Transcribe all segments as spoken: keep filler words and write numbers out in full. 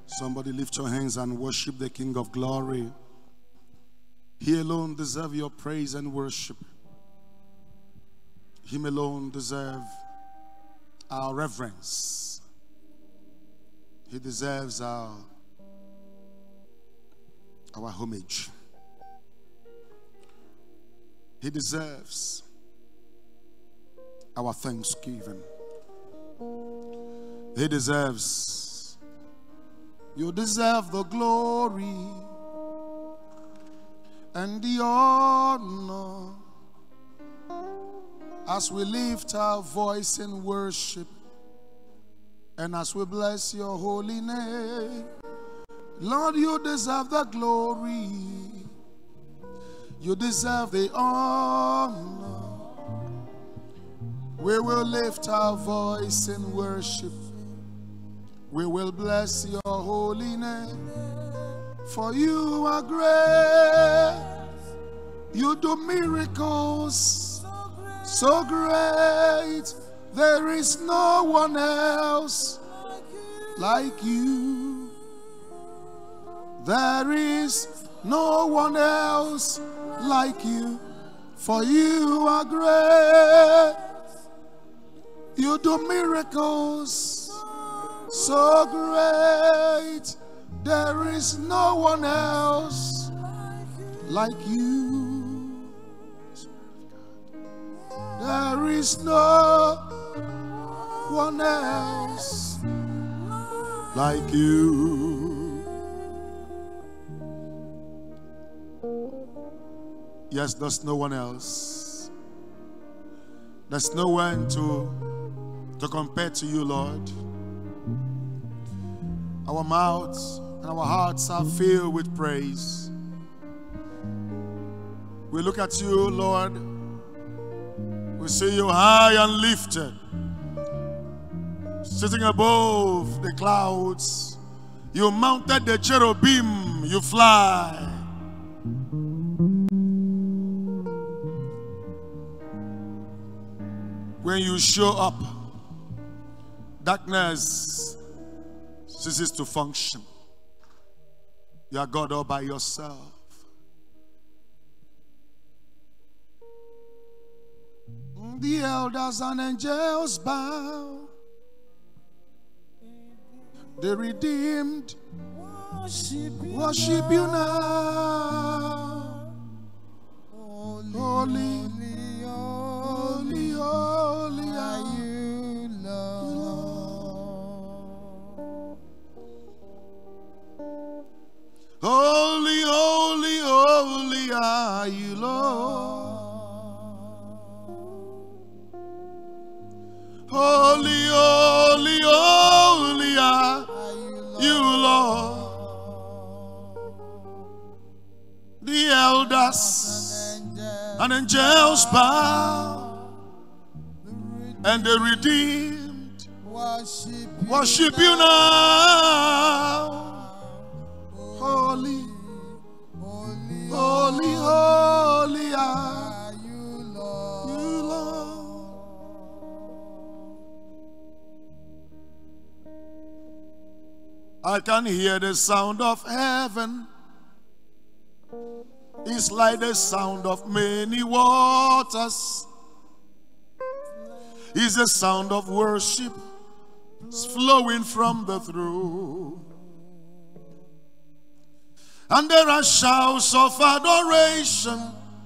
Somebody lift your hands and worship the King of Glory. He alone deserves your praise and worship. Him alone deserves our reverence. He deserves our, our homage. He deserves our thanksgiving. He deserves. You deserve the glory and the honor as we lift our voice in worship and as we bless your holy name. Lord, you deserve the glory. You deserve the honor. We will lift our voice in worship. We will bless your holy name. For you are great. You do miracles so great. There is no one else like you. There is no one else like you. For you are great. You do miracles so great. There is no one else like you. There is no one else like you. Yes, there's no one else. There's no one to, to compare to you, Lord. Our mouths and our hearts are filled with praise. We look at you, Lord. We see you high and lifted, sitting above the clouds. You mounted the cherubim, you fly. When you show up, darkness ceases to function. You are God all by yourself. The elders and angels bow. The redeemed worship you, worship you now. Holy, holy, holy, holy are you, Lord. Holy, holy, holy are you, Lord. Holy, holy, holy are you, Lord. The elders and angels bow, and the redeemed worship you now. Holy, holy, holy, holy are you, Lord. I can hear the sound of heaven. It's like the sound of many waters. It's the sound of worship flowing from the throne. And there are shouts of adoration.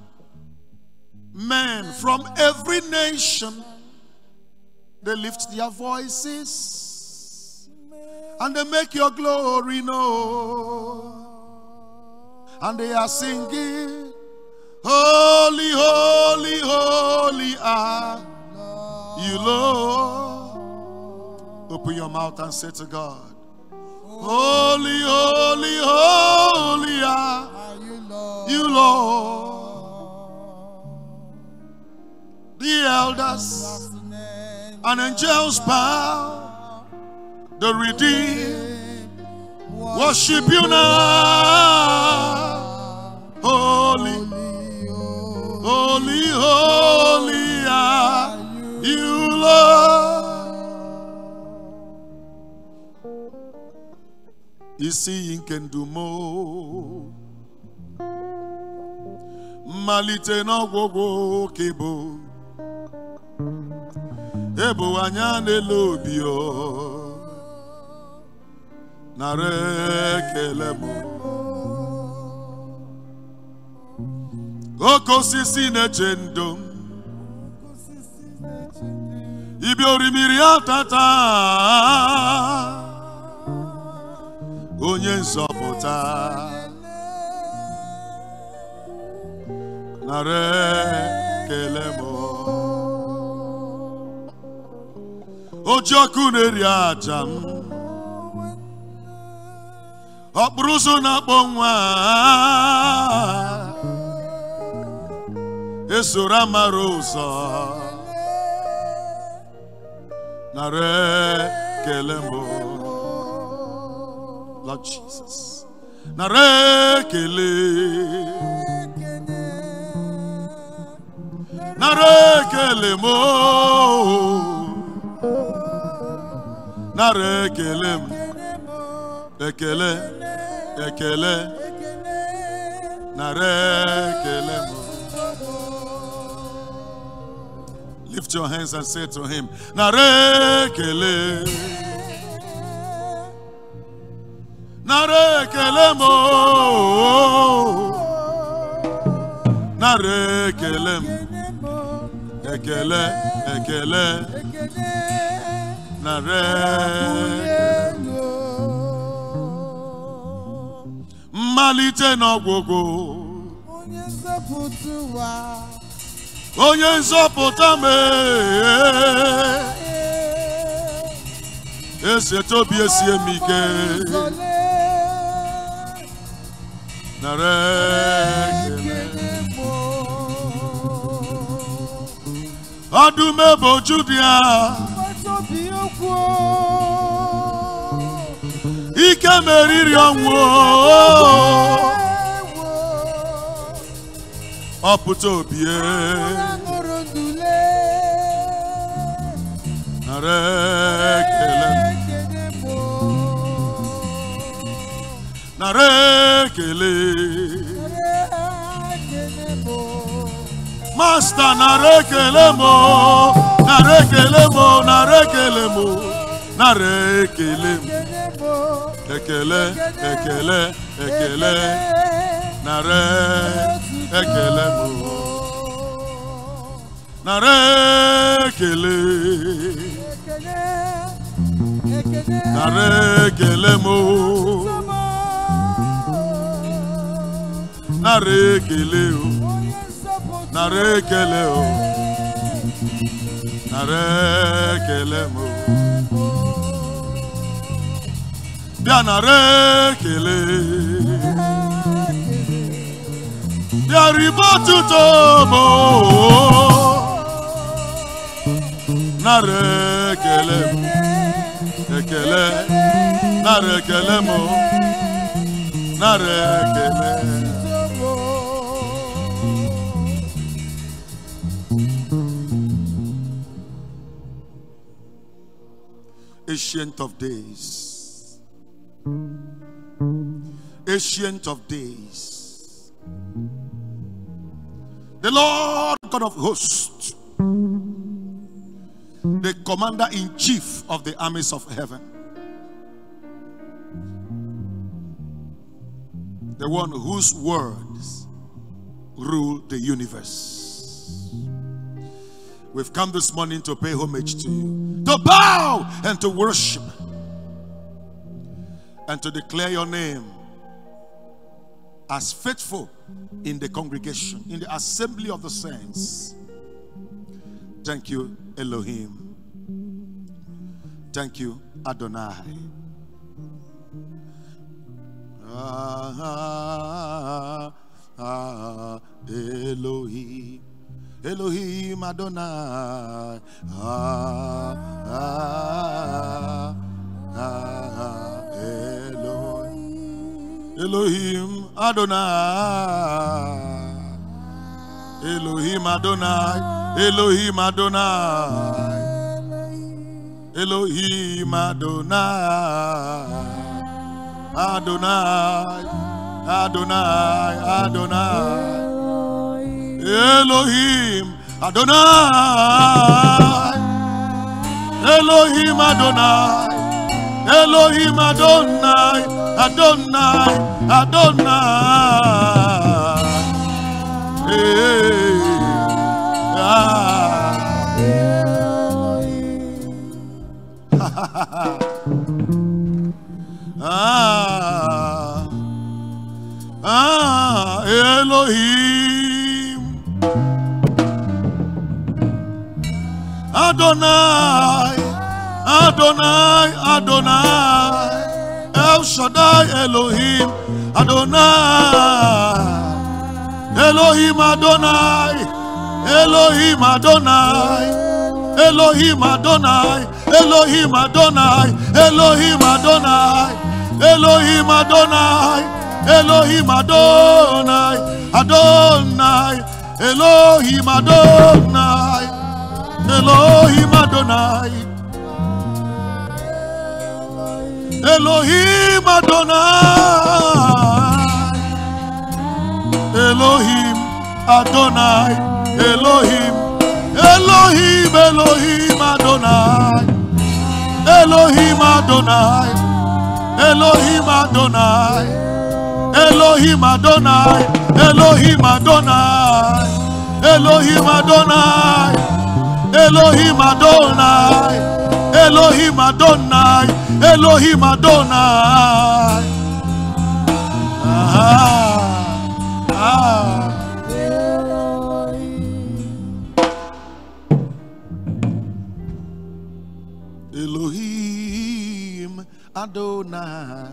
Men from every nation, they lift their voices and they make your glory known. And they are singing, holy, holy, holy are you, Lord. Open your mouth and say to God, holy, holy, holy are you, Lord. The elders and angels bow. The redeemed worship you now. Holy, holy, holy are you, Lord. isi nke ndumo malite n'ọgwụgwụ kebo ebo anya n'elu obi o nara ekele m oke osisi na-eche ndụ ibi orimiri atata onye nzọpụta nara ekele m oji ọkụ na-eri aja m ọkpụrụ ụzọ na-akpọ nwa esoro amara ụzọ nara ekele m Lord Jesus nara ekele nara ekele m nara ekele m ekele ekele nara ekele m. Lift your hands and say to him, nara ekele nara ekele mo nara ekele m ekele ekele nara mmalite n'ọgwụgwụ onye nzọpụta m esi obi esi m ike nara ekele ọdụm eboju dị ya ike meriri ọnwụ ọpụta obi nara ekele nara ekele Master nara ekele mo nara ekele mo nara ekele mo nara ekele ekele ekele ekele nara ekele mo nara ekele nara ekele mo nara ekele o nara ekele o nara ekele mo bịa nara ekele bịa ribo tuto mo nara ekele ekele nara ekele mo nara ekele Ancient of days, Ancient of days, the Lord God of hosts, the commander-in-chief of the armies of heaven, the one whose words rule the universe. We've come this morning to pay homage to you, to bow and to worship, and to declare your name as faithful in the congregation, in the assembly of the saints. Thank you, Elohim. Thank you, Adonai. Ah, ah, ah, Elohim. Elohim Adonai, ah, ah, ah, Elohim, Elohim Adonai, Elohim Adonai, Elohim Adonai, Elohim Adonai, Adonai, Adonai, Adonai, Elohim, Adonai, Elohim, Adonai, Elohim, Adonai, Adonai, Adonai. Hey, ah. Ah, ah, Elohim, Adonai, Adonai, Adonai, El Shaddai, Elohim, Adonai, Elohim, Adonai, Elohim, Adonai, Elohim, Adonai, Elohim, Adonai, Elohim, Adonai, Elohim, Adonai, Elohim, Adonai, Adonai, Elohim, Adonai, Elohim, Adonai, Elohim, Adonai, Elohim, Adonai, Elohim, Elohim, Elohim, Adonai, Elohim, Adonai, Elohim, Adonai, Elohim, Adonai, Elohim, Adonai, Elohim, Adonai, Elohim, Adonai, Elohim, Adonai, Elohim, Adonai. Ah, ah. Elohim, Adonai,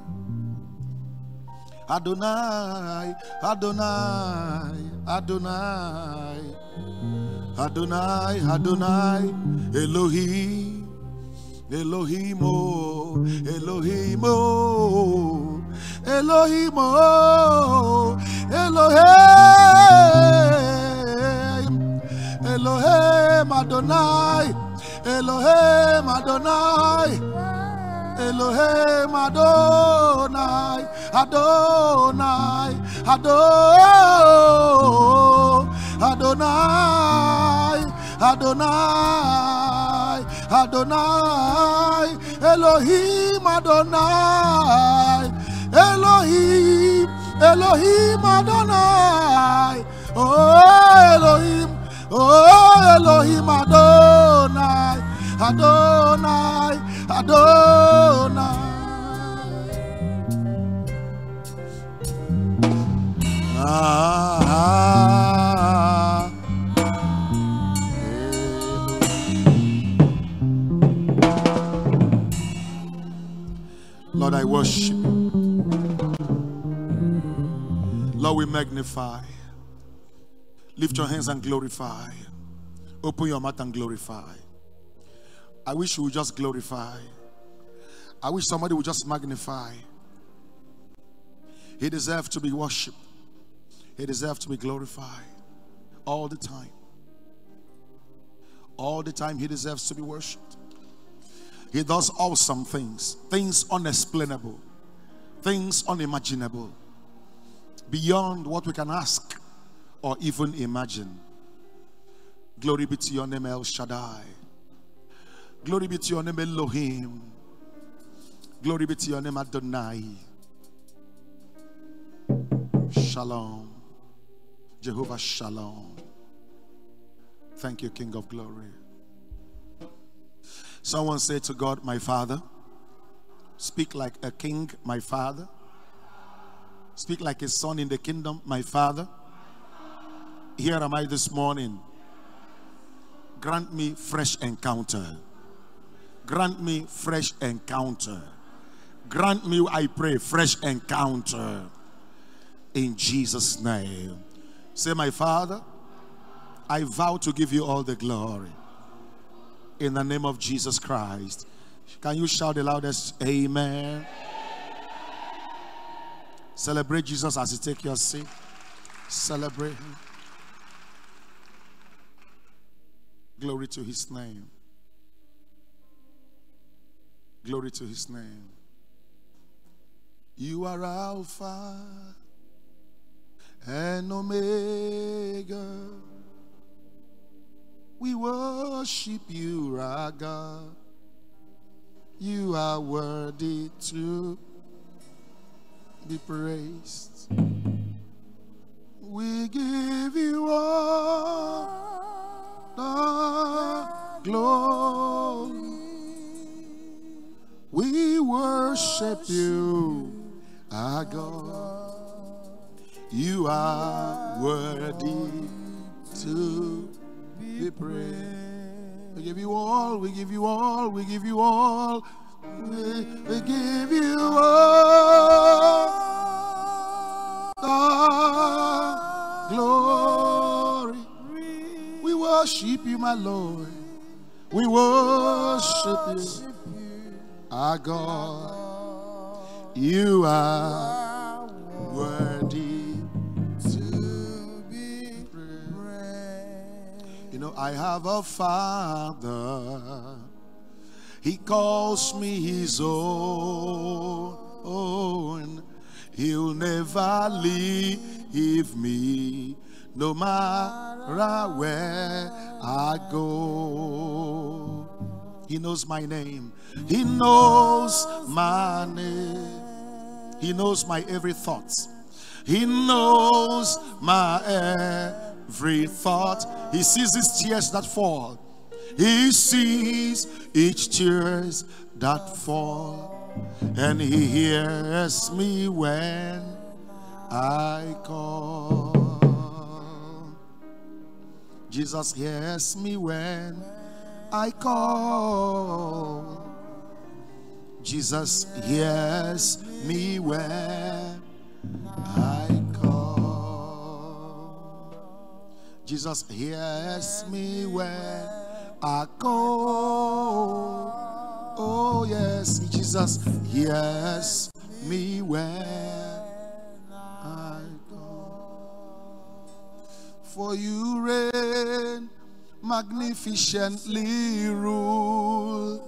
Adonai, Adonai, Adonai, Adonai, Adonai, Elohim, Elohim, oh, Elohim, oh, Elohim, oh, Elohim, Elohim, Adonai, Elohim, Adonai, Elohim, Adonai, Adonai, Adonai, Adonai, Adonai, Adonai, Elohim, Adonai, Elohim, Elohim, Adonai, oh Elohim, oh Elohim, Adonai, Adonai, Adonai. Ah, Lord, I worship you. Lord, we magnify. Lift your hands and glorify. Open your mouth and glorify. I wish you would just glorify. I wish somebody would just magnify. He deserves to be worshipped. He deserves to be glorified all the time. All the time he deserves to be worshipped. He does awesome things, things unexplainable, things unimaginable, beyond what we can ask or even imagine. Glory be to your name, El Shaddai. Glory be to your name, Elohim. Glory be to your name, Adonai. Shalom. Jehovah Shalom. Thank you, King of Glory. Someone say to God, my Father. Speak like a king, my Father. Speak like a son in the kingdom, my Father. Here am I this morning. Grant me fresh encounter. Grant me fresh encounter. Grant me, I pray, fresh encounter. In Jesus' name. Say, my Father, I vow to give you all the glory. In the name of Jesus Christ. Can you shout the loudest, amen? Celebrate Jesus as you take your seat. Celebrate him. Glory to his name. Glory to his name. You are Alpha and Omega. We worship you, our God. You are worthy to be praised. We give you all the glory. We worship you, our God. You are worthy to be praised. We give you all, we give you all, we give you all. We, we give you all the glory. We worship you, my Lord. We worship you, our God. You are worthy to be praised. You know, I have a Father. He calls me his own. He'll never leave me, no matter where I go. He knows my name. He knows my name. He knows my every thought. He knows my every thought. He sees these tears that fall. He sees each tears that fall. And he hears me when I call. Jesus hears me when I call. Jesus hears me when I call. Jesus hears me when I call. Oh yes, Jesus hears me when I call. For you reign, magnificently rule,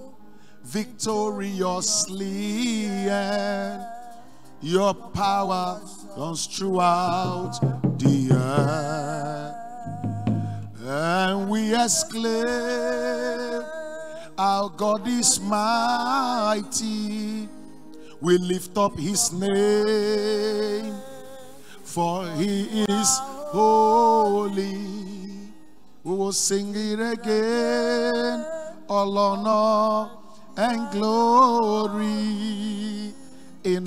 victoriously, and your power runs throughout the earth. And we exclaim, our God is mighty. We lift up his name, for he is holy. We will sing it again, all honor and glory. In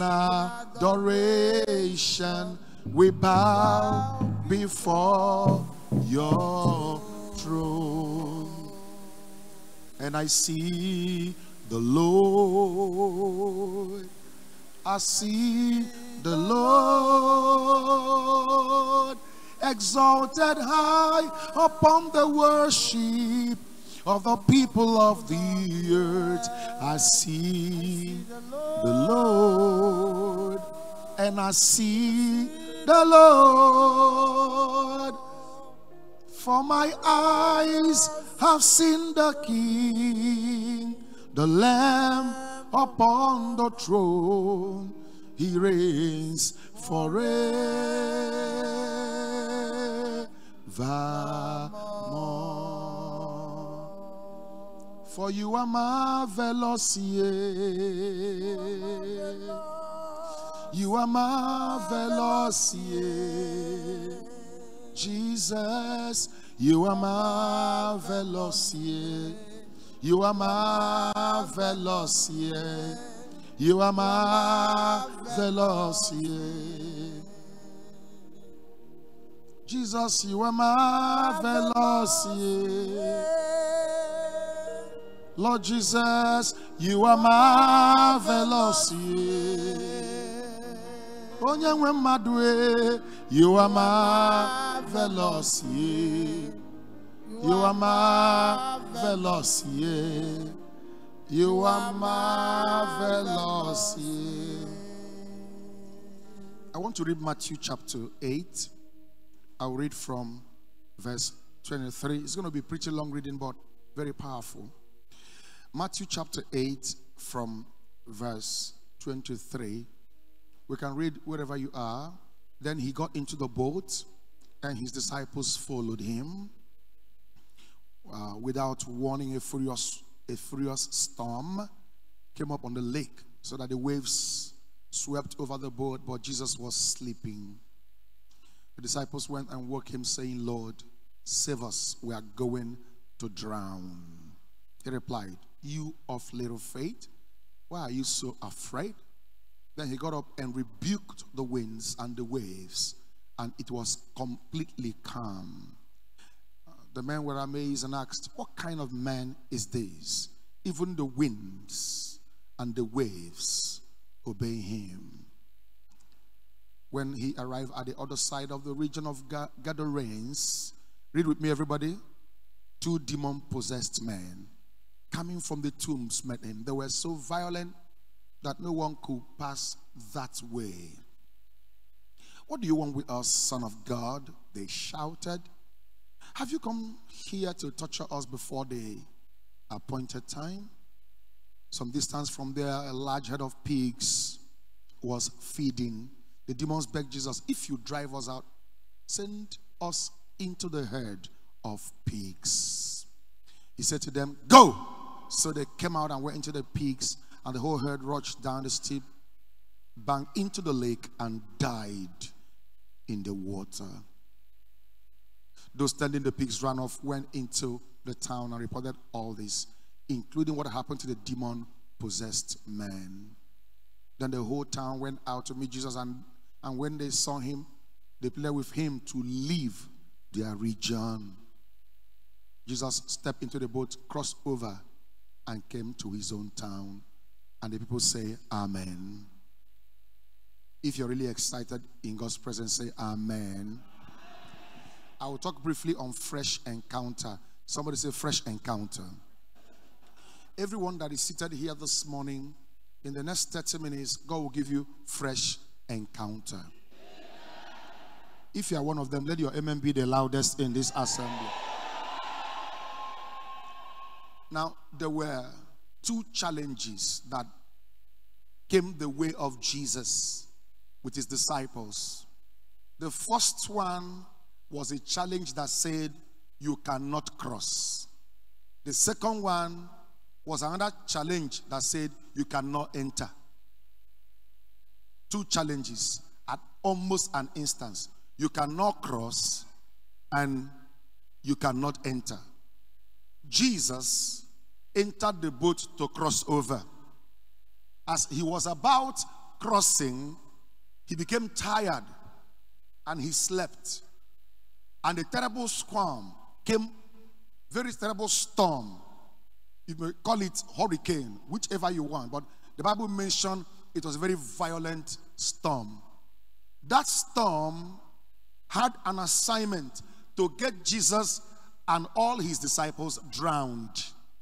adoration we bow before your throne. And I see the Lord. I see the Lord exalted high upon the worship of the people of the earth. I see the Lord, and I see the Lord. For my eyes have seen the King, the Lamb upon the throne. He reigns forevermore. For you are marvelous, yeah. You are marvelous, yeah. Jesus, you are marvelous, yeah. You are marvelous, yeah. You are marvelous, yeah. Jesus, you are marvelous, yeah. Lord Jesus, you are marvelous, yeah. Onyenwe mmadụ, you are marvelous, yeah. You are marvelous, yeah. You are marvelous, yeah. I want to read Matthew chapter eight. I'll read from verse twenty-three. It's going to be pretty long reading, but very powerful. Matthew chapter eight from verse twenty-three. We can read wherever you are. Then he got into the boat, and his disciples followed him. Uh, without warning, a furious, a furious storm came up on the lake, so that the waves swept over the boat, but Jesus was sleeping. The disciples went and woke him, saying, Lord, save us, we are going to drown. He replied, you of little faith, why are you so afraid? Then he got up and rebuked the winds and the waves, and it was completely calm. Uh, the men were amazed and asked, what kind of man is this? Even the winds and the waves obey him. When he arrived at the other side of the region of Gadarenes, read with me everybody, two demon-possessed men coming from the tombs met him. They were so violent that no one could pass that way. What do you want with us, Son of God? They shouted. Have you come here to torture us before the appointed time? Some distance from there, a large herd of pigs was feeding. The demons begged Jesus, if you drive us out, send us into the herd of pigs. He said to them, go! So they came out and went into the pigs, and the whole herd rushed down the steep bank into the lake and died in the water. Those tending the pigs ran off, went into the town and reported all this, including what happened to the demon-possessed man. Then the whole town went out to meet Jesus, and, and when they saw him, they pleaded with him to leave their region. Jesus stepped into the boat, crossed over, and came to his own town. And the people say, Amen. If you're really excited in God's presence, say, Amen. I will talk briefly on fresh encounter. Somebody say, fresh encounter. Everyone that is seated here this morning, in the next thirty minutes, God will give you fresh encounter. If you are one of them, let your amen be the loudest in this assembly. Now, there were two challenges that came the way of Jesus with his disciples. The first one was a challenge that said, you cannot cross. The second one was another challenge that said, you cannot enter. Two challenges at almost an instance. You cannot cross and you cannot enter. Jesus entered the boat to cross over. As he was about crossing, he became tired and he slept. And a terrible storm came, very terrible storm. You may call it hurricane, whichever you want. But the Bible mentioned it was a very violent storm. That storm had an assignment to get Jesus and all his disciples drowned.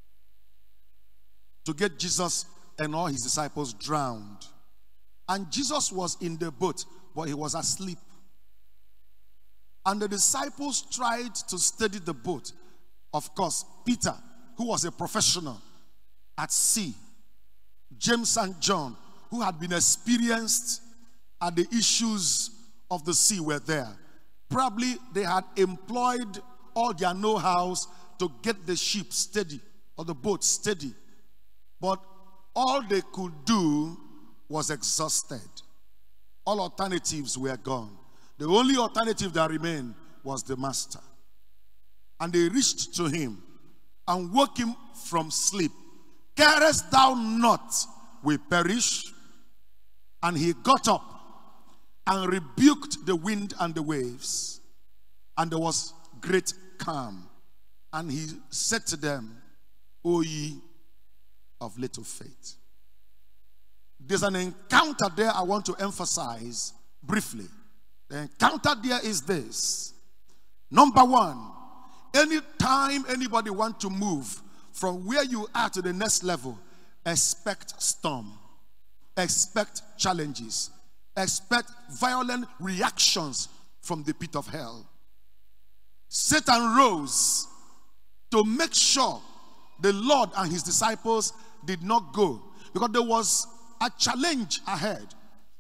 To get Jesus and all his disciples drowned. And Jesus was in the boat, but he was asleep. And the disciples tried to steady the boat. Of course, Peter, who was a professional at sea, James and John, who had been experienced at the issues of the sea, were there. Probably they had employed all their know-hows to get the ship steady, or the boat steady. But all they could do was exhausted. All alternatives were gone. The only alternative that remained was the master. And they reached to him and woke him from sleep. Carest thou not we perish? And he got up and rebuked the wind and the waves. And there was great calm. And he said to them, O ye of little faith. There's an encounter there I want to emphasize briefly. The encounter there is this. Number one, anytime anybody wants to move from where you are to the next level, expect storm, expect challenges, expect violent reactions from the pit of hell. Satan rose to make sure the Lord and his disciples did not go, because there was a challenge ahead.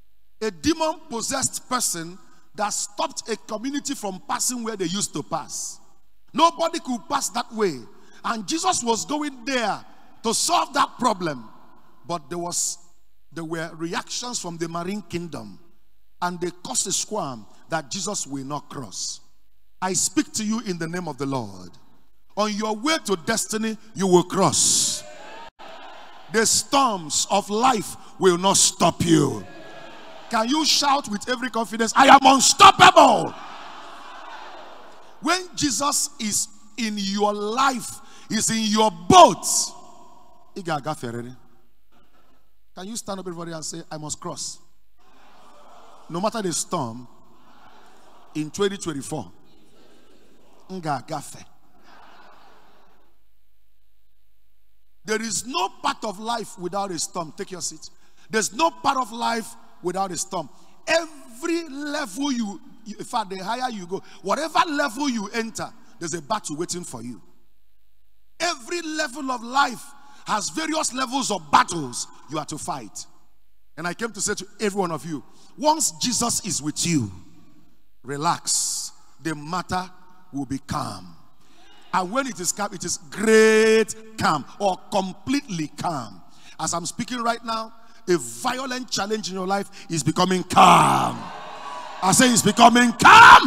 a demon-possessed person that stopped a community from passing where they used to pass. Nobody could pass that way. And Jesus was going there to solve that problem. But there was there were reactions from the marine kingdom. And they caused a squirm that Jesus will not cross. I speak to you in the name of the Lord. On your way to destiny, you will cross. The storms of life will not stop you. Can you shout with every confidence, I am unstoppable? When Jesus is in your life, is in your boat. Can you stand up everybody and say, I must cross? No matter the storm, in twenty twenty-four. There is no part of life without a storm. Take your seat. There's no part of life without a storm. Every level you, in fact, the higher you go, whatever level you enter, there's a battle waiting for you. Every level of life has various levels of battles you are to fight. And I came to say to every one of you, once Jesus is with you, relax. The matter will be calm. And when it is calm, it is great calm or completely calm. As I'm speaking right now, a violent challenge in your life is becoming calm. I say it's becoming calm.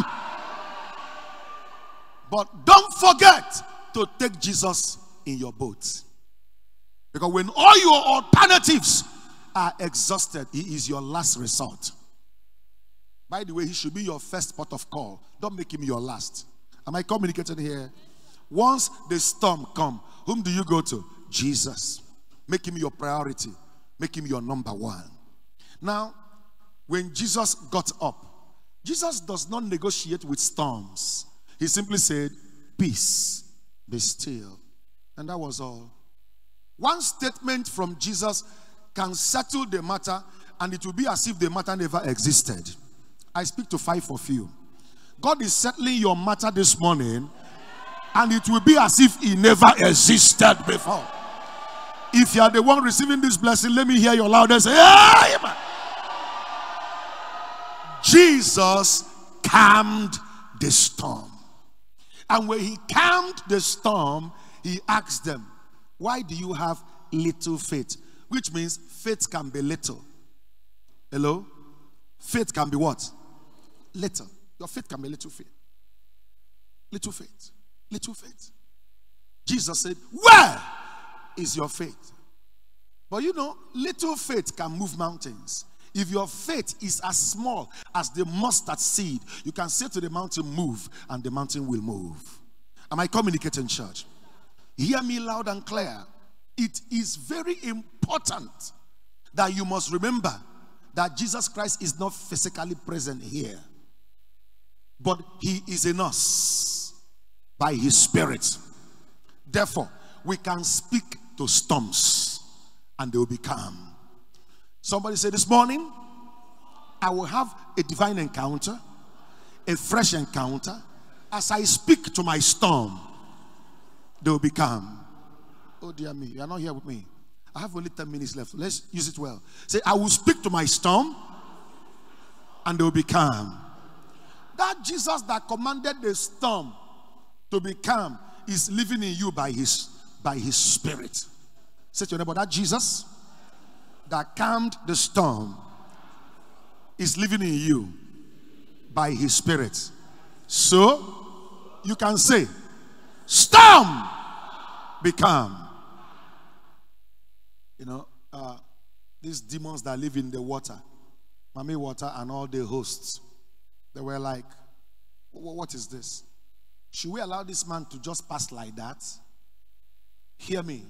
But don't forget to take Jesus in your boat. Because when all your alternatives are exhausted, he is your last resort. By the way, he should be your first port of call. Don't make him your last. Am I communicating here? Once the storm comes, whom do you go to? Jesus. Make him your priority. Make him your number one. Now, when Jesus got up, Jesus does not negotiate with storms. He simply said, peace, be still. And that was all. One statement from Jesus can settle the matter, and it will be as if the matter never existed. I speak to five of you. God is settling your matter this morning, and it will be as if it never existed before. If you are the one receiving this blessing, let me hear your loudest amen. Jesus calmed the storm. And when he calmed the storm, he asked them, why do you have little faith? Which means faith can be little. Hello? Faith can be what? Little. Your faith can be little faith. Little faith. Little faith. Jesus said, where is your faith? But you know, little faith can move mountains. If your faith is as small as the mustard seed, you can say to the mountain, move, and the mountain will move. Am I communicating, church? Hear me loud and clear. It is very important that you must remember that Jesus Christ is not physically present here, but he is in us by his Spirit. Therefore, we can speak to storms and they will be calm. Somebody say this morning, I will have a divine encounter, a fresh encounter. As I speak to my storm, they will be calm. Oh dear me, you are not here with me. I have only ten minutes left. Let's use it well. Say, I will speak to my storm and they will be calm. That Jesus that commanded the storm to be calm is living in you by his, by his Spirit. Say to your neighbor, that Jesus that calmed the storm is living in you by his Spirit. So, you can say, storm, be calm. You know, uh, these demons that live in the water, Mami Water and all the hosts, they were like, what is this? Should we allow this man to just pass like that? Hear me.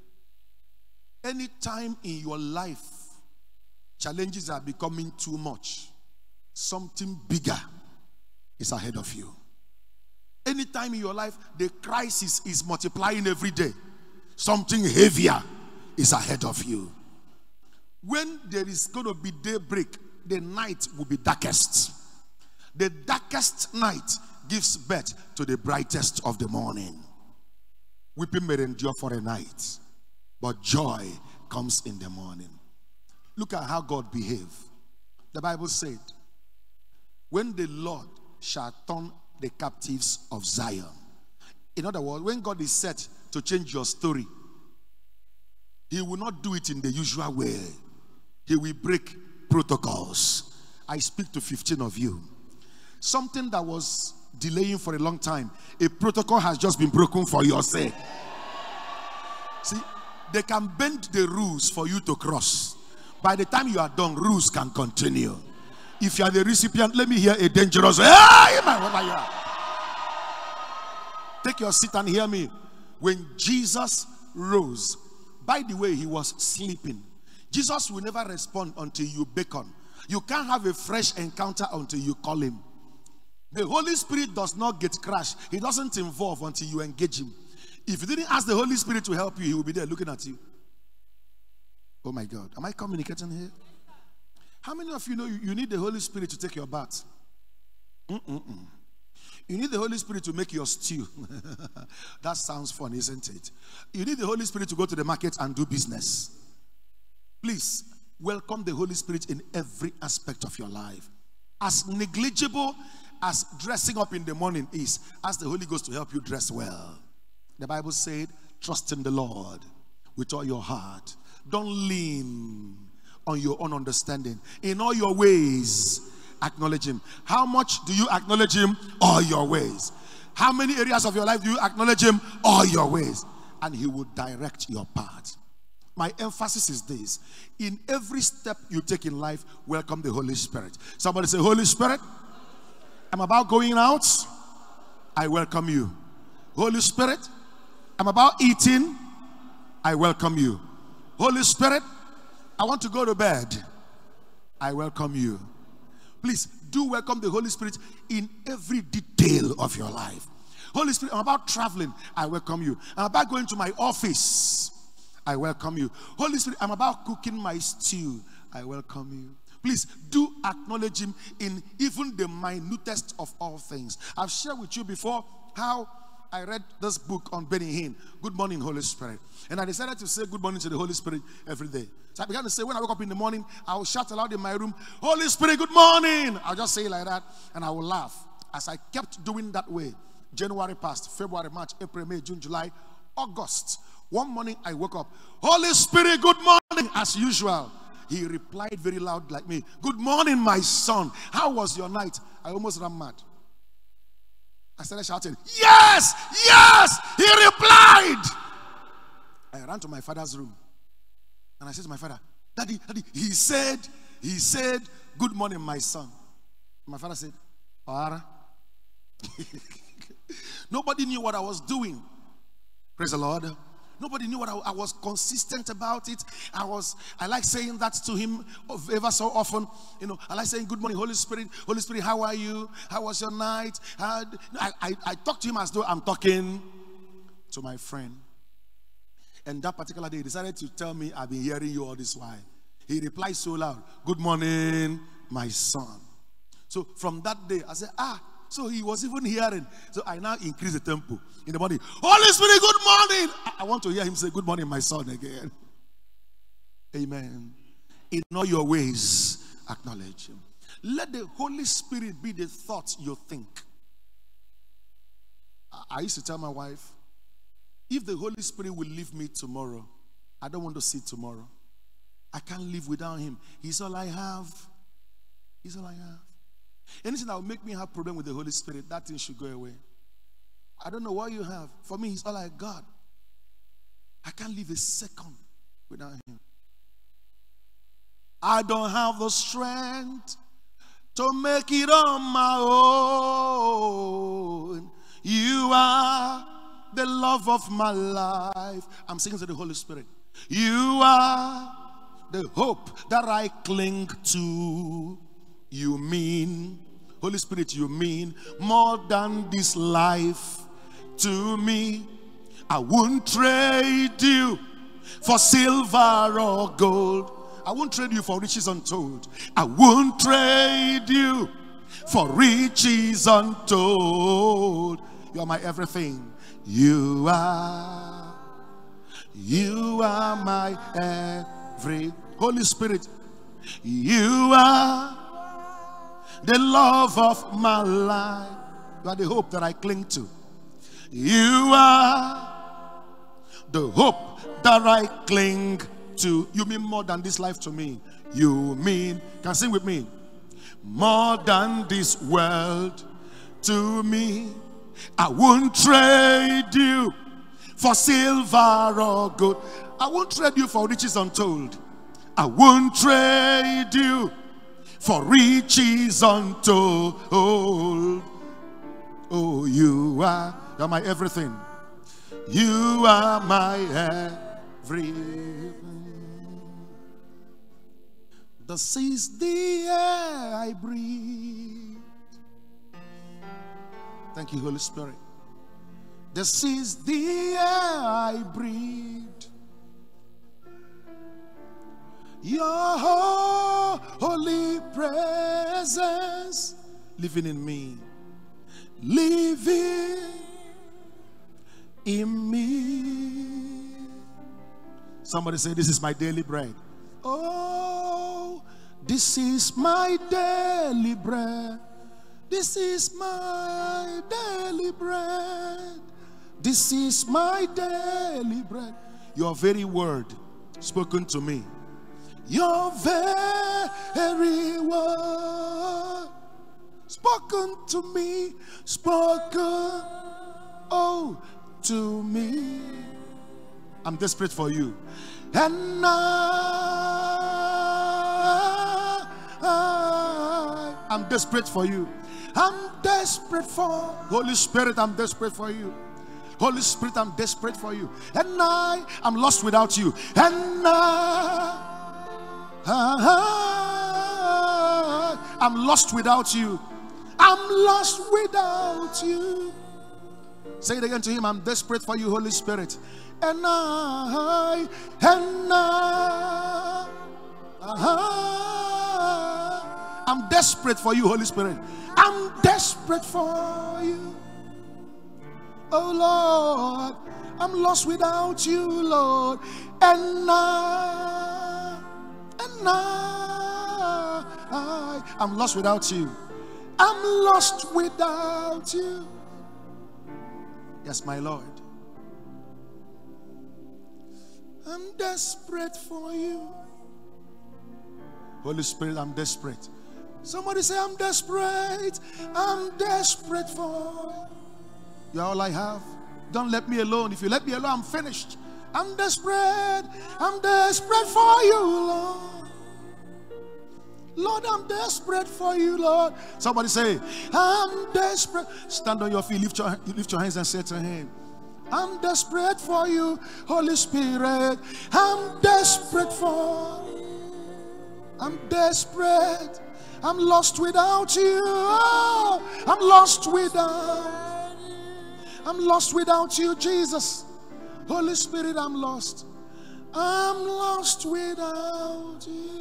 Anytime in your life, challenges are becoming too much, something bigger is ahead of you. Anytime in your life, the crisis is multiplying every day, something heavier is ahead of you. When there is going to be daybreak, the night will be darkest. The darkest night gives birth to the brightest of the morning. Weeping may endure for a night, but joy comes in the morning. Look at how God behaved. The Bible said, when the Lord shall turn the captives of Zion. In other words, when God is set to change your story, he will not do it in the usual way. He will break protocols. I speak to fifteen of you. Something that was delaying for a long time, a protocol has just been broken for your sake. See, they can bend the rules for you to cross. By the time you are done, rules can continue. If you are the recipient, let me hear a dangerous, hey, man, what are you? Take your seat and hear me. When Jesus rose, by the way, he was sleeping. Jesus will never respond until you beckon. You can't have a fresh encounter until you call him. The Holy Spirit does not get crashed. He doesn't involve until you engage him. If you didn't ask the Holy Spirit to help you, he will be there looking at you. Oh my God. Am I communicating here? How many of you know you, you need the Holy Spirit to take your bath? Mm-mm-mm. You need the Holy Spirit to make your stew. That sounds fun, isn't it? You need the Holy Spirit to go to the market and do business. Please, welcome the Holy Spirit in every aspect of your life. As negligible as dressing up in the morning is, ask the Holy Ghost to help you dress well. The Bible said, trust in the Lord with all your heart. Don't lean on your own understanding. In all your ways, acknowledge him. How much do you acknowledge him? All your ways. How many areas of your life do you acknowledge him? All your ways. And he will direct your path. My emphasis is this. In every step you take in life, welcome the Holy Spirit. Somebody say, Holy Spirit, I'm about going out. I welcome you. Holy Spirit, I'm about eating. I welcome you. Holy Spirit, I want to go to bed. I welcome you. Please do welcome the Holy Spirit in every detail of your life. Holy Spirit, I'm about traveling. I welcome you. I'm about going to my office. I welcome you. Holy Spirit, I'm about cooking my stew. I welcome you. Please do acknowledge him in even the minutest of all things. I've shared with you before how I read this book on Benny Hinn, Good Morning, Holy Spirit. And I decided to say good morning to the Holy Spirit every day. So I began to say, when I wake up in the morning, I will shout aloud in my room, Holy Spirit, good morning. I'll just say it like that, and I will laugh. As I kept doing that way, January passed, February, March, April, May, June, July, August. One morning I woke up, Holy Spirit, good morning, as usual. He replied very loud like me, good morning, my son. How was your night? I almost ran mad. I started shouting, yes, yes, he replied. I ran to my father's room and I said to my father, Daddy, Daddy, he said, he said, good morning, my son. My father said, Para. Nobody knew what I was doing. Praise the Lord. Nobody knew what I, I was consistent about it. I was, I like saying that to him ever so often. You know, I like saying, good morning, Holy Spirit. Holy Spirit, how are you? How was your night? How, I, I, I talk to him as though I'm talking to my friend. And that particular day, he decided to tell me, I've been hearing you all this while. He replied so loud, good morning, my son. So from that day, I said, ah, so he was even hearing. So I now increase the tempo in the morning. Holy Spirit, good morning. I, I want to hear him say, good morning, my son, again. Amen. In all your ways, acknowledge him. Let the Holy Spirit be the thoughts you think. I, I used to tell my wife, if the Holy Spirit will leave me tomorrow, I don't want to see tomorrow. I can't live without him. He's all I have. He's all I have. Anything that will make me have problem with the Holy Spirit, that thing should go away. I don't know what you have. For me, he's all I got. I can't live a second without him. I don't have the strength to make it on my own. You are the love of my life. I'm singing to the Holy Spirit. You are the hope that I cling to. You mean, Holy Spirit, you mean more than this life to me. I won't trade you for silver or gold. I won't trade you for riches untold. I won't trade you for riches untold. You are my everything. You are, you are my every. Holy Spirit, you are the love of my life. You are the hope that I cling to. You are the hope that I cling to. You mean more than this life to me. You mean, can sing with me, more than this world to me. I won't trade you for silver or gold. I won't trade you for riches untold. I won't trade you for riches untold. Oh, you are, you are my everything. You are my everything. This is the air I breathe. Thank you, Holy Spirit. This is the air I breathe. Your holy presence living in me, living in me. Somebody say, this is my daily bread. Oh, this is my daily bread. This is my daily bread. This is my daily bread. Your very word spoken to me. Your very word spoken to me. Spoken, oh, to me. I'm desperate for you. And I, I, I'm desperate for you. I'm desperate for Holy Spirit. I'm desperate for you. Holy Spirit, I'm desperate for you. And I, I'm lost without you. And I, I, I'm lost without you. I'm lost without you. Say it again to him. I'm desperate for you, Holy Spirit. And I, and I, I, I'm desperate for you, Holy Spirit. I'm desperate for you. Oh Lord, I'm lost without you, Lord. And I, and I, I, I'm lost without you. I'm lost without you. Yes, my Lord. I'm desperate for you. Holy Spirit, I'm desperate. Somebody say, I'm desperate. I'm desperate for you. You're all I have. Don't let me alone. If you let me alone, I'm finished. I'm desperate. I'm desperate for you, Lord. Lord, I'm desperate for you, Lord. Somebody say, I'm desperate. Stand on your feet. Lift your, lift your hands and say to him, I'm desperate for you, Holy Spirit. I'm desperate for you. I'm desperate. I'm lost without you. Oh, I'm lost without. I'm lost without you, Jesus. Holy Spirit, I'm lost. I'm lost without you.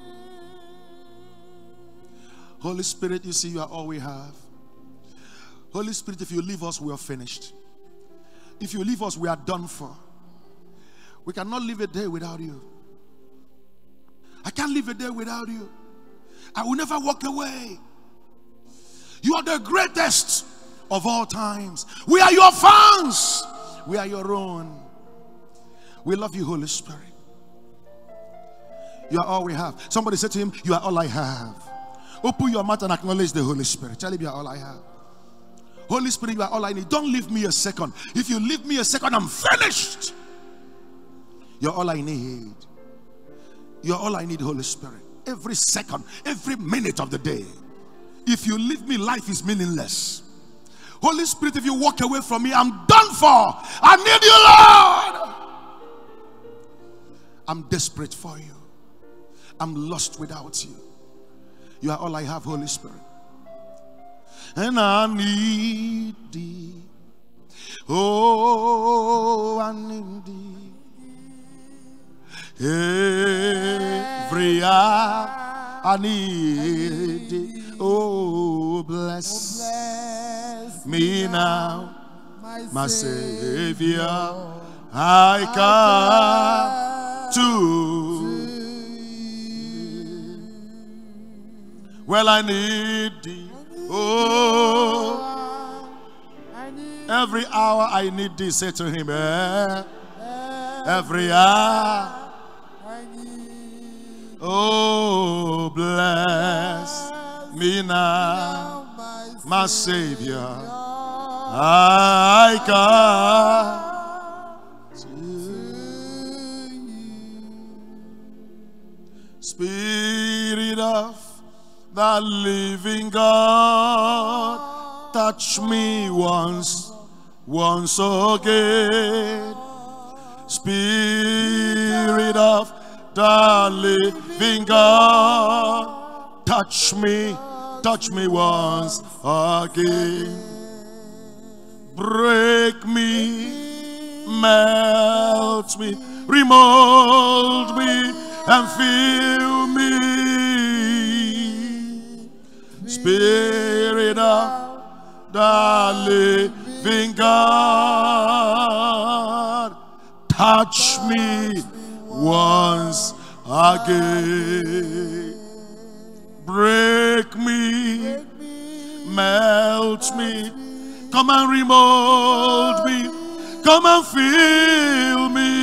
Holy Spirit, you see, you are all we have. Holy Spirit, if you leave us, we are finished. If you leave us, we are done for. We cannot live a day without you. I can't live a day without you. I will never walk away. You are the greatest of all times. We are your fans. We are your own. We love you, Holy Spirit. You are all we have. Somebody said to him, you are all I have. Open your mouth and acknowledge the Holy Spirit. Tell him you are all I have. Holy Spirit, you are all I need. Don't leave me a second. If you leave me a second, I'm finished. You're all I need. You're all I need, Holy Spirit. Every second, every minute of the day. If you leave me, life is meaningless. Holy Spirit, if you walk away from me, I'm done for. I need you, Lord. I'm desperate for you. I'm lost without you. You are all I have, Holy Spirit. And I need thee. Oh, I need thee. Every hour I need thee. Oh, bless, oh, bless me now, my, my Savior. Savior. I come to Well, I need thee. Oh, every hour I need thee. Say to him, eh? Every hour. Oh, bless me now, my Savior. I come to you. Spirit of the living God, touch me once, once again. Spirit of the living God, touch me, touch me once again. Break me, melt me, remold me, and fill me. Spirit of the living God, touch me once again. Break me, melt me, come and remold me, come and fill me.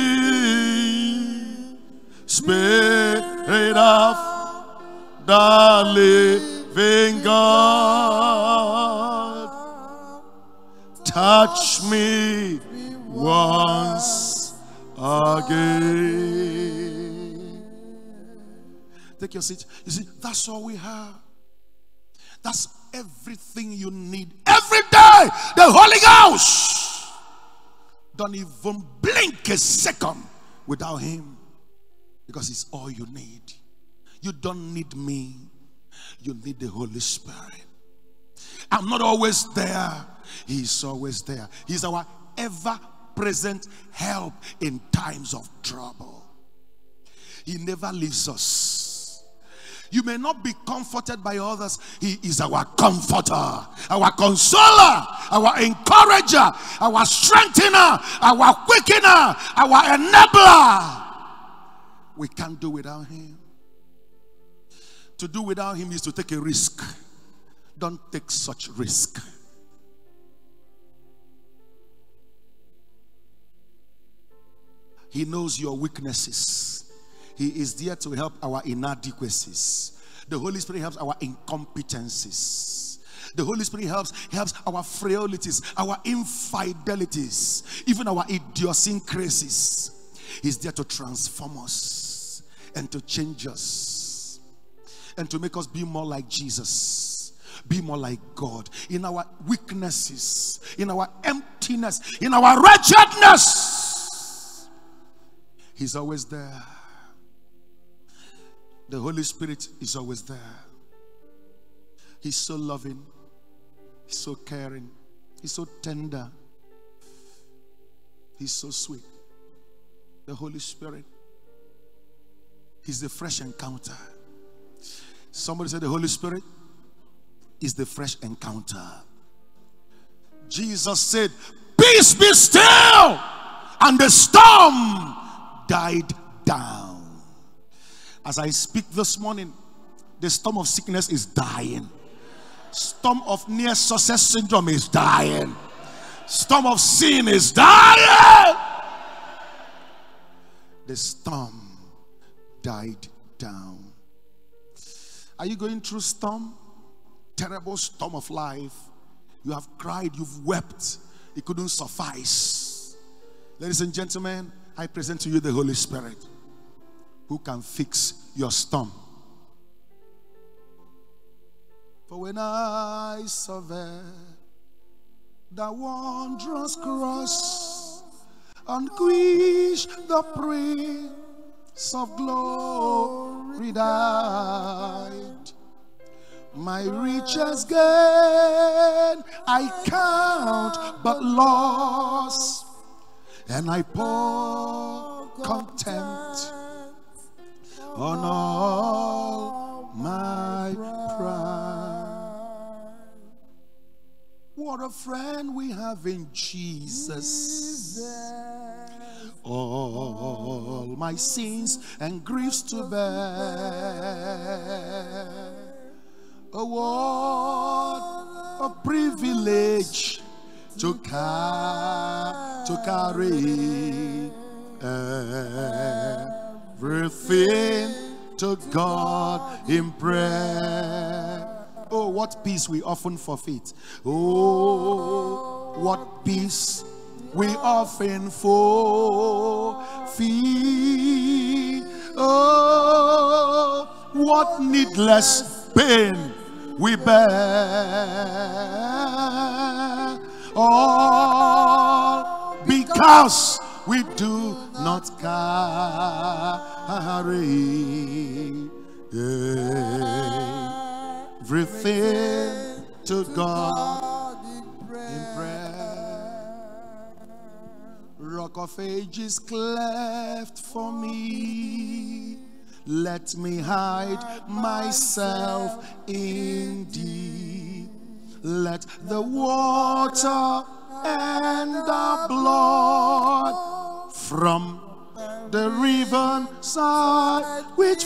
Spirit of the living God, touch me once again. Take your seat. You see, that's all we have. That's everything you need every day. The Holy Ghost. Don't even blink a second without him, because it's all you need. You don't need me. You need the Holy Spirit. I'm not always there. He's always there. He's our ever-present help in times of trouble. He never leaves us. You may not be comforted by others. He is our comforter, our consoler, our encourager, our strengthener, our quickener, our enabler. We can't do without him. To do without him is to take a risk. Don't take such risk. He knows your weaknesses. He is there to help our inadequacies. The Holy Spirit helps our incompetencies. The Holy Spirit helps, helps our frailties, our infidelities, even our idiosyncrasies. He's there to transform us and to change us and to make us be more like Jesus, be more like God. In our weaknesses, in our emptiness, in our wretchedness, he's always there. The Holy Spirit is always there. He's so loving. He's so caring. He's so tender. He's so sweet. The Holy Spirit. He's the fresh encounter. Somebody said the Holy Spirit is the fresh encounter. Jesus said, "Peace be still," and the storm died down. As I speak this morning, the storm of sickness is dying. Storm of near success syndrome is dying. Storm of sin is dying. The storm died down. Are you going through storm? Terrible storm of life. You have cried, you've wept. It couldn't suffice. Ladies and gentlemen, I present to you the Holy Spirit, who can fix your storm. For when I survey the wondrous cross on which the Prince of Glory died, my riches gain I count but loss, and I pour contempt on all my pride. What a friend we have in Jesus. All my sins and griefs to bear. Oh, what a privilege to, ca to carry everything to God in prayer. Oh, what peace we often forfeit. Oh, what peace we often forfeit. Oh, what needless pain we bear. All because we do not carry everything to God in prayer. Rock of Ages cleft for me, let me hide myself in thee. Let the water and the blood from the river side which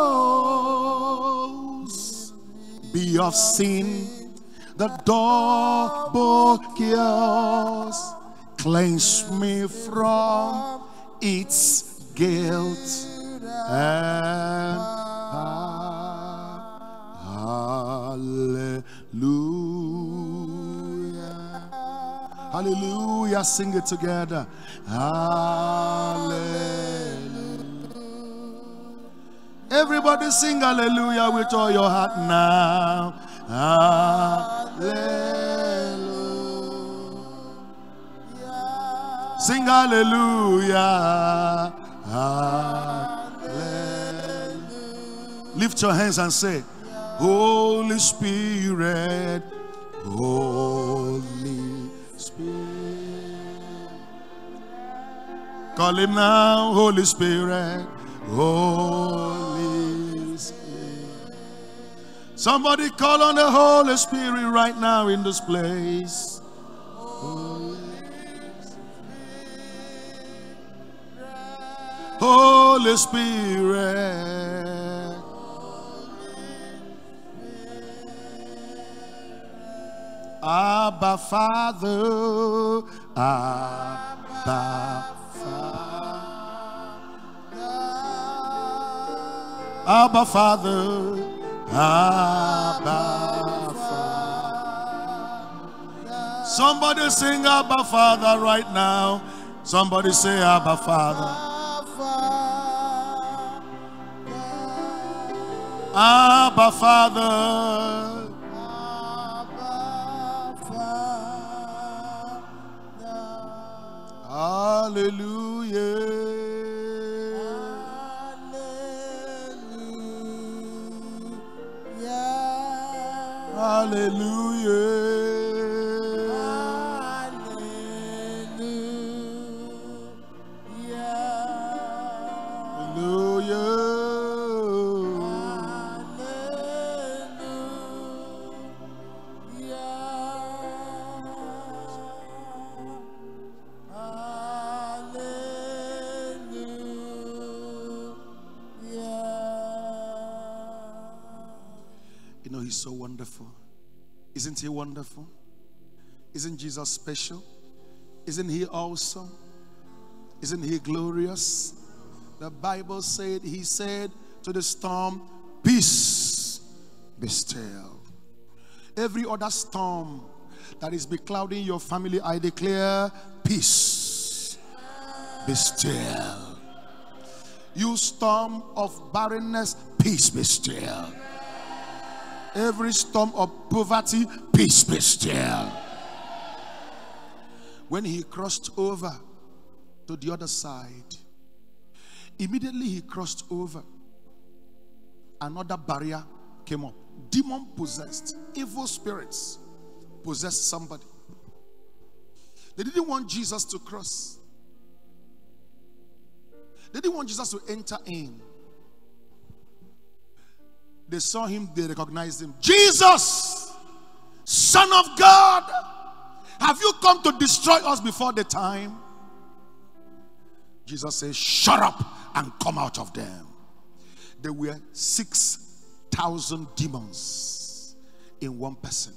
flows be of sin the double cures, cleanse me from its guilt and hallelujah. Hallelujah, sing it together. Hallelujah. Everybody sing hallelujah with all your heart now. Hallelujah. Sing hallelujah. Hallelujah. Lift your hands and say, Holy Spirit, Holy Spirit. Call him now, Holy Spirit, Holy Spirit. Somebody call on the Holy Spirit right now in this place. Holy Spirit, Holy Spirit. Abba Father, Abba Father, Abba Father, Abba Father. Somebody sing Abba Father right now. Somebody say Abba Father. Abba Father. Hallelujah. Hallelujah. Hallelujah. Hallelujah. You know, he's so wonderful. Isn't he wonderful? Isn't Jesus special? Isn't he awesome? Isn't he glorious? The Bible said, he said to the storm, peace, be still. Every other storm that is beclouding your family, I declare, peace, be still. You storm of barrenness, peace, be still. Every storm of poverty, peace, be still. When he crossed over to the other side, immediately he crossed over, another barrier came up. Demon possessed, evil spirits possessed somebody. They didn't want Jesus to cross. They didn't want Jesus to enter in. They saw him, they recognized him. Jesus, Son of God, have you come to destroy us before the time? Jesus says, shut up and come out of them. There were six thousand demons. in one person.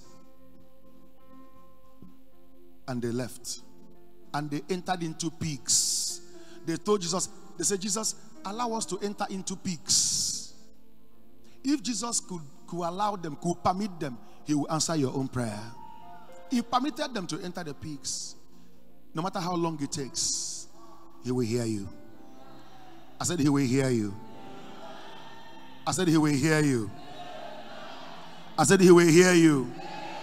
And they left. And they entered into pigs. They told Jesus, they said, Jesus, allow us to enter into pigs. If Jesus could, could allow them, could permit them, he will answer your own prayer. He permitted them to enter the pigs. No matter how long it takes, he will hear you. I said he will hear you. I said he will hear you. I said he will hear you.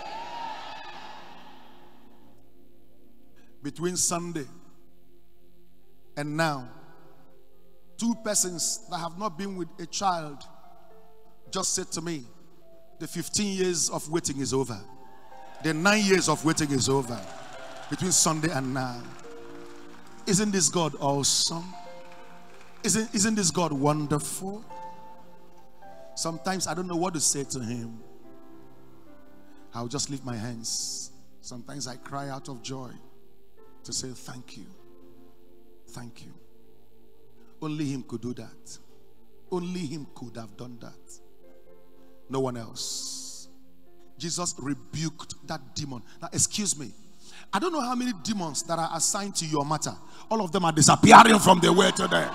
Between Sunday and now, two persons that have not been with a child just said to me, the fifteen years of waiting is over. The nine years of waiting is over. Between Sunday and now. Isn't this God awesome? Isn't, isn't this God wonderful? Sometimes I don't know what to say to him. I'll just lift my hands. Sometimes I cry out of joy to say thank you. Thank you. Only him could do that. Only him could have done that. No one else. Jesus rebuked that demon. Now, excuse me. I don't know how many demons that are assigned to your matter. All of them are disappearing from the way today.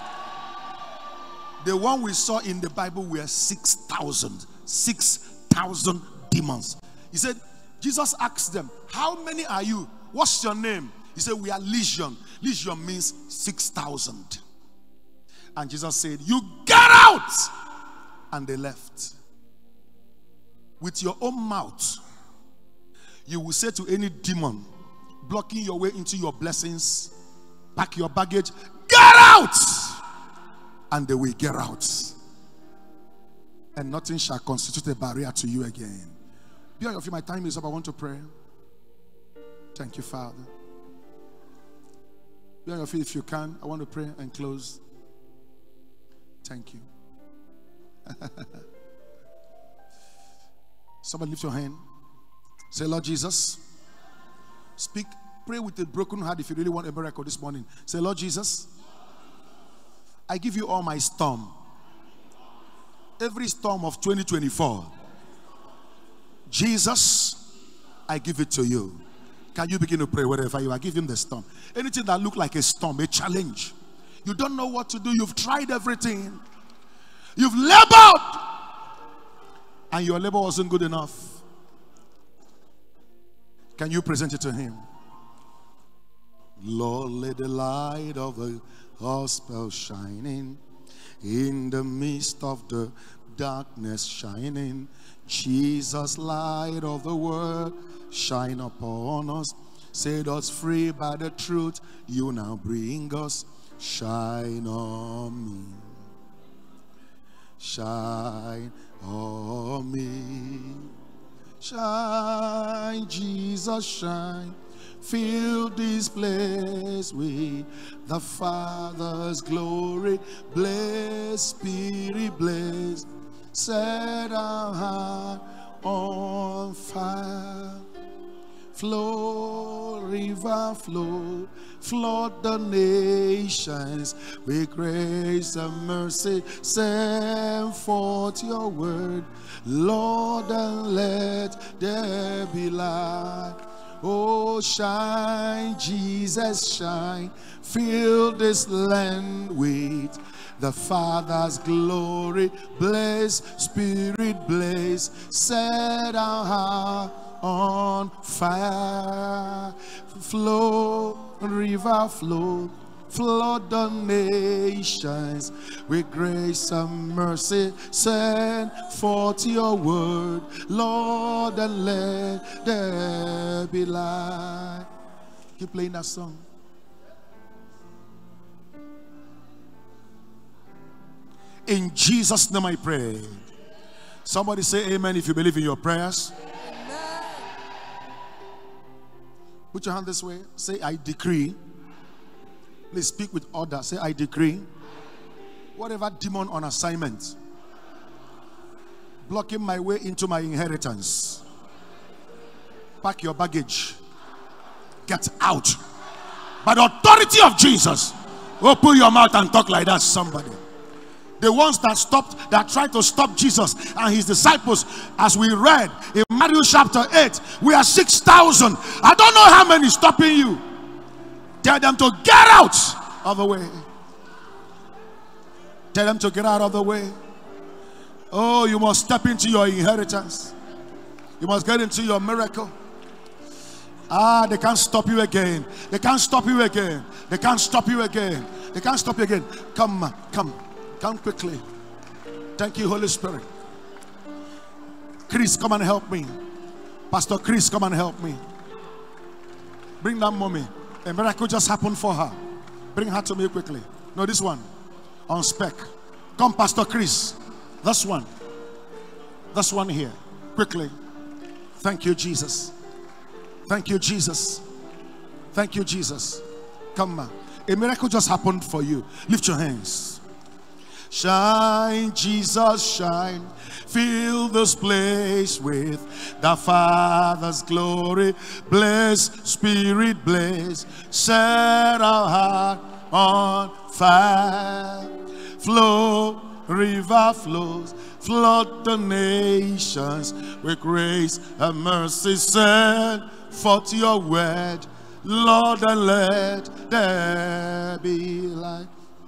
The one we saw in the Bible were six thousand. six thousand demons. He said, Jesus asked them, how many are you? What's your name? He said, we are legion. Legion means six thousand. And Jesus said, you get out! And they left. With your own mouth, you will say to any demon blocking your way into your blessings, pack your baggage, get out! And they will get out. And nothing shall constitute a barrier to you again. Be on your feet. My time is up. I want to pray. Thank you, Father. Be on your feet if you can. I want to pray and close. Thank you. Somebody lift your hand. Say, Lord Jesus. Speak. Pray with a broken heart if you really want a miracle this morning. Say, Lord Jesus. I give you all my storm. Every storm of twenty twenty-four. Jesus, I give it to you. Can you begin to pray wherever you are? Give him the storm. Anything that look like a storm, a challenge. You don't know what to do. You've tried everything. You've labored. And your labor wasn't good enough. Can you present it to him? Lord, let the light of the gospel shining in the midst of the darkness shining. Jesus, light of the world, shine upon us. Set us free by the truth you now bring us. Shine on me. Shine on me. Shine, Jesus, shine. Fill this place with the Father's glory. Bless, Spirit, bless. Set our heart on fire. Flow, river, flow. Flood the nations with grace and mercy. Send forth your word, Lord, and let there be light. Oh, shine, Jesus, shine. Fill this land with the Father's glory. Bless, Spirit, bless. Set our heart on fire. Flow, river, flow. Flood the nations with grace and mercy. Send forth your word, Lord, and let there be light. Keep playing that song. In Jesus' name I pray. Somebody say amen if you believe in your prayers. Amen. Put your hand this way. Say, I decree. Please speak with order. Say, I decree. Whatever demon on assignment blocking my way into my inheritance, pack your baggage. Get out. By the authority of Jesus. Open your mouth and talk like that, somebody. The ones that stopped, that tried to stop Jesus and his disciples, as we read in Matthew chapter eight, we are six thousand. I don't know how many stopping you. Tell them to get out of the way. Tell them to get out of the way. Oh, you must step into your inheritance. You must get into your miracle. Ah, they can't stop you again. They can't stop you again. They can't stop you again. They can't stop you again. Come, come, come quickly. Thank you, Holy Spirit. Chris, come and help me. Pastor Chris, come and help me. Bring that mommy. A miracle just happened for her. Bring her to me quickly. No, this one. On spec. Come, Pastor Chris. This one. This one here. Quickly. Thank you, Jesus. Thank you, Jesus. Thank you, Jesus. Come on. A miracle just happened for you. Lift your hands. Shine, Jesus, shine. Fill this place with the Father's glory. Bless, Spirit, bless. Set our heart on fire. Flow, river flows. Flood the nations with grace and mercy. Send forth your word, Lord, and let there be light.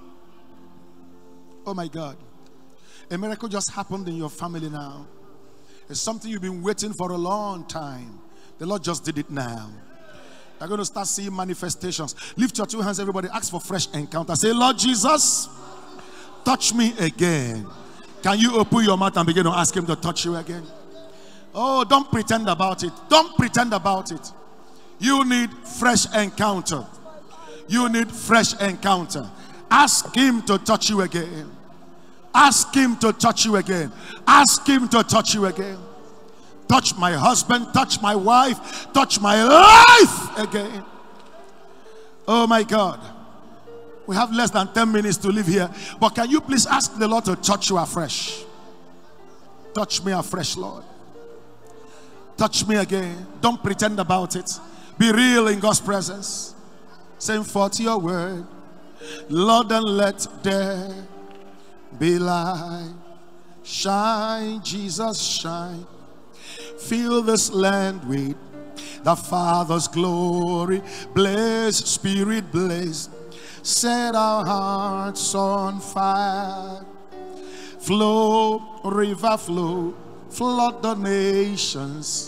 Oh my God. A miracle just happened in your family now. It's something you've been waiting for a long time. The Lord just did it now. You're going to start seeing manifestations. Lift your two hands, everybody. Ask for fresh encounter. Say, Lord Jesus, touch me again. Can you open your mouth and begin to ask him to touch you again? Oh, don't pretend about it. Don't pretend about it. You need fresh encounter. You need fresh encounter. Ask him to touch you again. Ask him to touch you again. Ask him to touch you again. Touch my husband, touch my wife, touch my life again. Oh my God. We have less than ten minutes to live here. But can you please ask the Lord to touch you afresh? Touch me afresh, Lord. Touch me again. Don't pretend about it. Be real in God's presence. Send forth your word. Lord, and let there be light. Shine, Jesus, shine. Fill this land with the Father's glory. Bless, Spirit, bless. Set our hearts on fire. Flow, river flow. Flood the nations.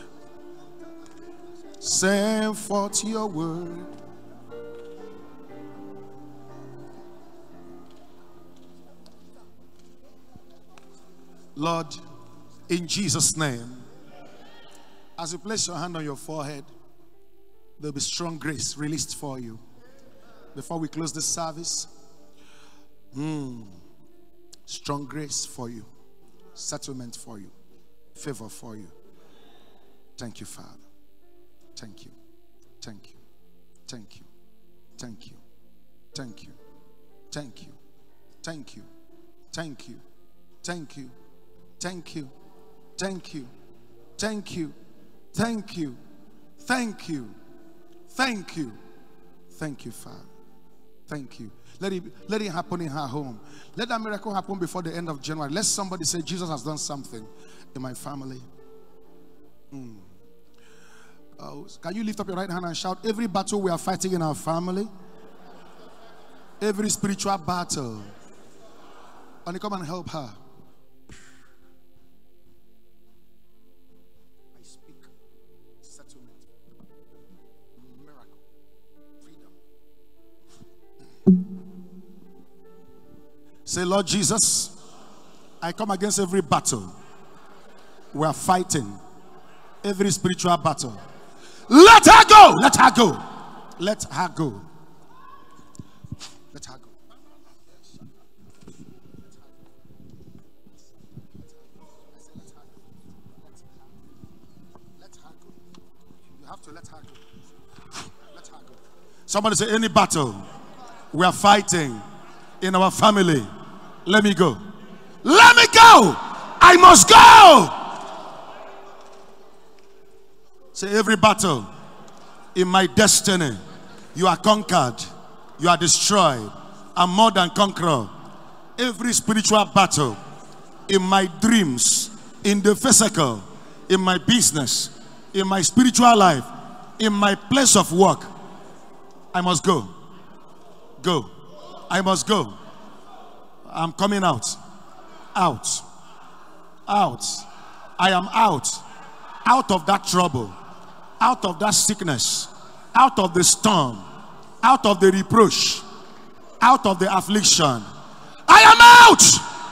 Send forth your word. Lord, in Jesus' name, as you place your hand on your forehead, there'll be strong grace released for you. Before we close this service, mm, strong grace for you, settlement for you, favor for you. Thank you, Father. Thank you. Thank you. Thank you. Thank you. Thank you. Thank you. Thank you. Thank you. Thank you. Thank you. Thank you. Thank you. Thank you. Thank you. Thank you. Thank you, Father. Thank you. Let it, let it happen in her home. Let that miracle happen before the end of January. Let somebody say, Jesus has done something in my family. Mm. Oh, can you lift up your right hand and shout, every battle we are fighting in our family, every spiritual battle, and you come and help her. I speak settlement, miracle, freedom. Say, Lord Jesus, I come against every battle we are fighting, every spiritual battle. Let her go. Let her go. Let her go. Let her go. Let her go. You have to let her go. Let her go. Somebody say, any battle we are fighting in our family, let me go. Let me go. I must go. Say, every battle in my destiny, you are conquered, you are destroyed. I'm more than conqueror. every spiritual battle in my dreams, in the physical, in my business, in my spiritual life, in my place of work, I must go. Go. I must go. I'm coming out. Out. Out. I am out. Out of that trouble. Out of that sickness. Out of the storm. Out of the reproach. Out of the affliction. I am out.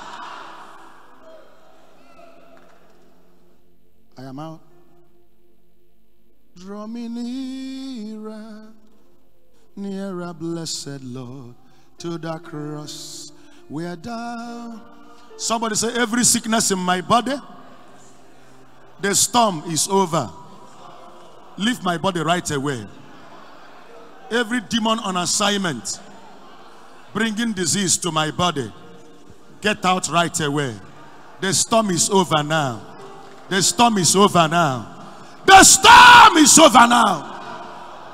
I am out. Draw me nearer, nearer, blessed Lord, to the cross where thou. Somebody say, every sickness in my body, the storm is over. Leave my body right away. Every demon on assignment, bringing disease to my body, get out right away. The storm is over now. The storm is over now. The storm is over now.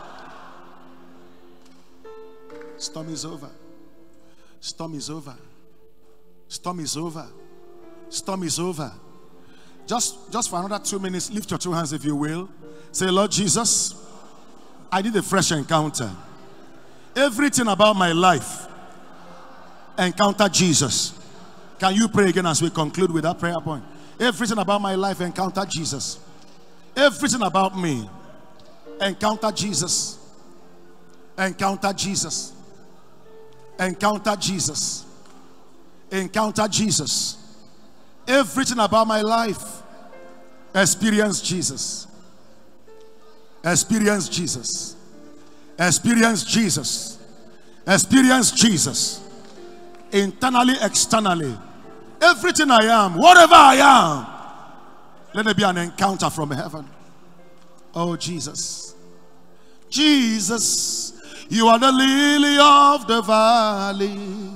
Storm is over. Storm is over. Storm is over. Storm is over. Just, just for another two minutes, lift your two hands if you will. Say, Lord Jesus, I need a fresh encounter. Everything about my life, encounter Jesus. Can you pray again as we conclude with that prayer point? Everything about my life, encounter Jesus. Everything about me, encounter Jesus. Encounter Jesus. Encounter Jesus. Encounter Jesus. Everything about my life, experience Jesus. Experience Jesus. Experience Jesus. Experience Jesus. Internally, externally. Everything I am, whatever I am, let there be an encounter from heaven. Oh, Jesus. Jesus, you are the lily of the valley.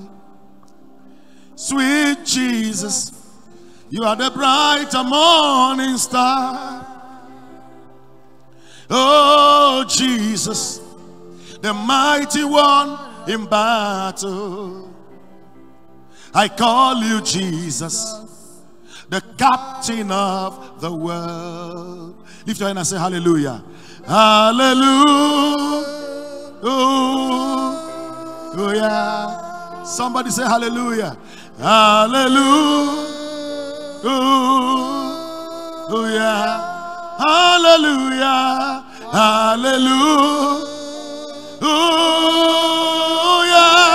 Sweet Jesus, you are the bright morning star. Oh, Jesus, the mighty one in battle. I call you Jesus, the captain of the world. Lift your hand and say hallelujah. Hallelujah. Oh, yeah. Somebody say hallelujah. Hallelujah. Oh, yeah. Hallelujah. Hallelujah. Oh, yeah.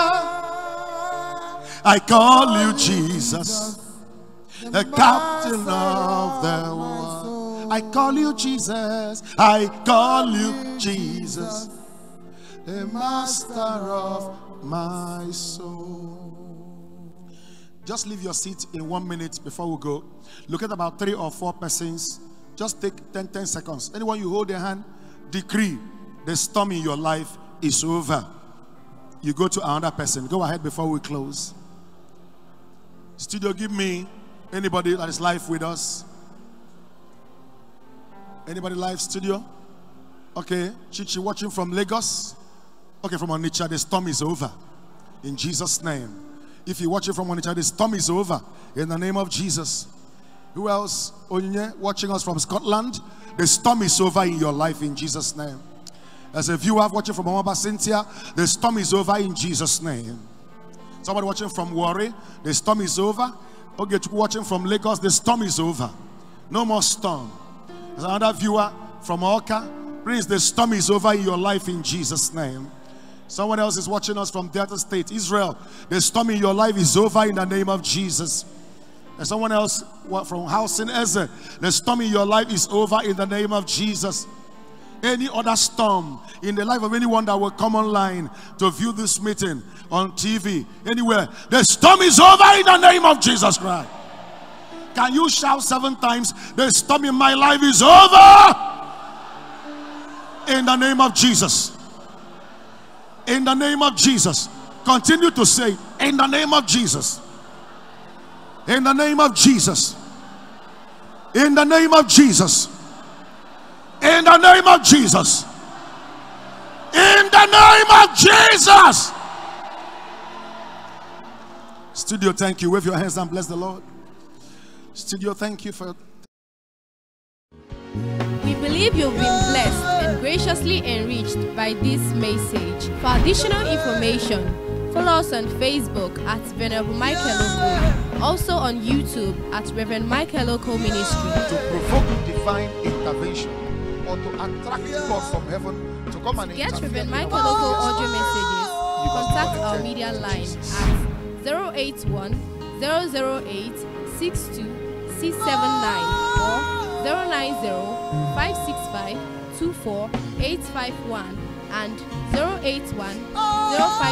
I call you Jesus, the captain of the world. I call you Jesus. I call you Jesus, the master of my soul. Just leave your seat in one minute before we go. Look at about three or four persons. Just take ten, ten seconds. Anyone you hold their hand, decree the storm in your life is over. You go to another person. Go ahead before we close. Studio, give me anybody that is live with us. Anybody live, studio? Okay, Chichi watching from Lagos. Okay, from Onitsha, the storm is over. In Jesus' name. If you're watching from Onitsha, the storm is over. In the name of Jesus. Who else? Onyinye, watching us from Scotland. The storm is over in your life in Jesus' name. As a viewer watching from Omaba Cynthia, the storm is over in Jesus' name. Somebody watching from Warri, the storm is over. Okay, watching from Lagos, the storm is over. No more storm. There's another viewer from Oka. Please, the storm is over in your life in Jesus' name. Someone else is watching us from Delta State, Israel. The storm in your life is over in the name of Jesus. And someone else from Housing Eze, the storm in your life is over in the name of Jesus. Any other storm in the life of anyone that will come online to view this meeting on T V, anywhere, the storm is over in the name of Jesus Christ. Can you shout seven times, the storm in my life is over in the name of Jesus? In the name of Jesus. Continue to say, in the name of Jesus. In the name of Jesus. In the name of Jesus. In the name of Jesus. In the name of Jesus. Studio, thank you. Wave your hands and bless the Lord. Studio, thank you for. We believe you've been blessed and graciously enriched by this message. For additional information, follow us on Facebook at Venerable Michael Oko, also on YouTube at Reverend Michael Oko Ministry. To provoke divine intervention or to attract God from heaven to come and get Reverend Michael Oko audio messages, contact our media line at zero eight one, zero zero eight, six two six seven nine or zero nine zero, five six five, two four eight five one and zero eight one, zero five